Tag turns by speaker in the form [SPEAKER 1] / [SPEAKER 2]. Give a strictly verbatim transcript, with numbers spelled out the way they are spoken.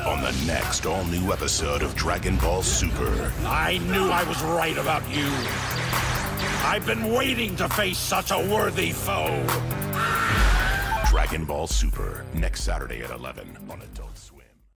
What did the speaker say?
[SPEAKER 1] on the next all-new episode of Dragon Ball Super.
[SPEAKER 2] I knew I was right about you. I've been waiting to face such a worthy foe.
[SPEAKER 1] Dragon Ball Super, next Saturday at eleven on Adult Swim.